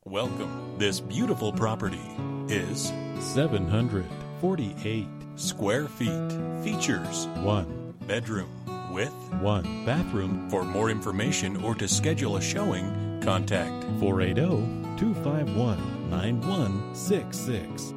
Welcome. This beautiful property is 748 square feet. Features 1 bedroom with 1 bathroom. For more information or to schedule a showing, contact 480-251-9166.